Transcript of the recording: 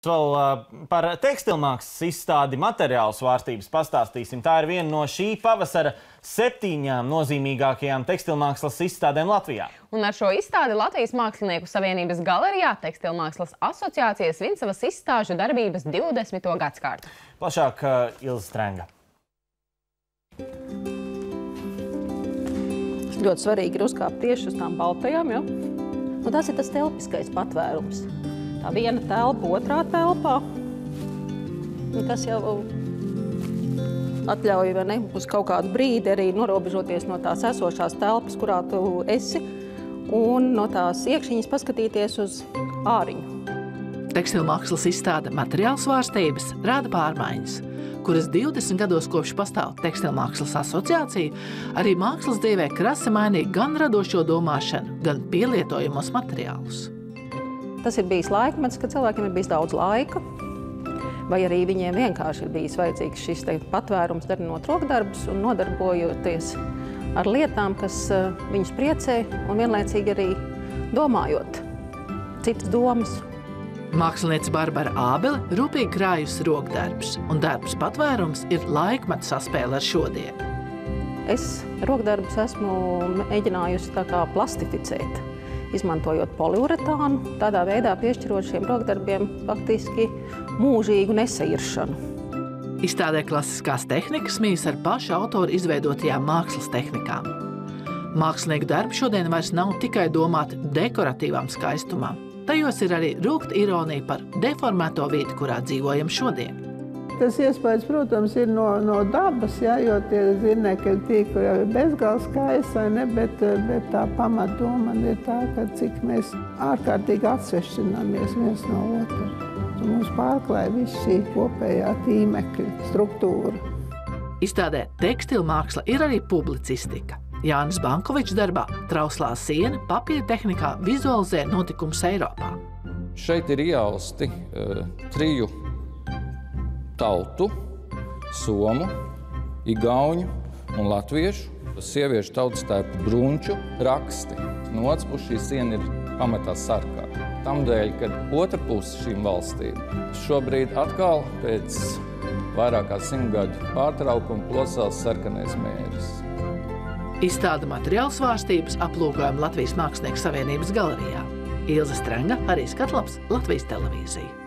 Vēl par tekstilmākslas izstādi materiālu svārstības pastāstīsim. Tā ir viena no šī pavasara 7 nozīmīgākajām tekstilmākslas izstādēm Latvijā. Un ar šo izstādi Latvijas Mākslinieku savienības galerijā Tekstilmākslas asociācija svin savas izstāžu darbības 20. gadskārtu. Plašāk Ilze Strenga. Ļoti svarīgi ir uzkāpt tieši uz tām baltajām, jo? Tas ir tas telpiskais patvērums. Tā viena telpa otrā telpā, kas jau atļauj uz kaut kādu brīdi arī norobežoties no tās esošās telpas, kurā tu esi, un no tās iekšķiņas paskatīties uz āriņu. Tekstilmākslas izstāde materiālu svārstības rāda pārmaiņas, kuras 20 gados kopš pastāv Tekstilmākslas asociācija, arī mākslas dzīvē krasi mainīja gan radošo domāšanu, gan pielietojamos materiālus. Tas ir bijis laikmets, kad cilvēkiem ir bijis daudz laika, vai arī viņiem vienkārši ir bijis vajadzīgs šis patvērums darinot rokdarbus un nodarbojoties ar lietām, kas viņus priecē un vienlaicīgi arī domājot citas domas. Māksliniece Barbara Ābele rūpīgi krājusi rokdarbus, un darbs patvērums ir laikmetu saspēle ar šodienu. Es rokdarbus esmu mēģinājusi tā kā plastificēt, izmantojot poliuretānu, tādā veidā piešķirot šiem rokdarbiem faktiski mūžīgu nesairšanu. Izstādē klasiskās tehnikas mīs ar paša autora izveidotajām mākslas tehnikām. Mākslinieku darbi šodien vairs nav tikai domāti dekoratīvām skaistumām. Tajos ir arī rūkta ironija par deformēto vidi, kurā dzīvojam šodien. Tas iespējas, protams, ir no dabas, jo tie zirnekļu tīkli jau ir bezgalīgi skaisti, bet tā pamatdoma ir tā, ka cik mēs ārkārtīgi atsvešķināmies viens no otra. Mums pārklāja viss šī kopējā tīmekļa struktūra. Izstādē tekstilmāksla ir arī publicistika. Jānis Bankovičs darbā Trauslā siena papīra tehnikā vizualizē notikumus Eiropā. Šeit ir iejausti 3 tautu, somu, igauņu un latviešu, sieviešu tautastērpu brunču raksti. No otras puses šī siena ir pamatā sarkā. Tamdēļ, kad otra puse šīm valstīm šobrīd atkal pēc vairāk kā 100 gadu pārtraukuma plosās sarkanais mēris. Izstāde materiālu svārstības aplūkojam Latvijas Mākslinieku savienības galerijā. Ilze Strenga, Harijs Katlaps, Latvijas televīzija.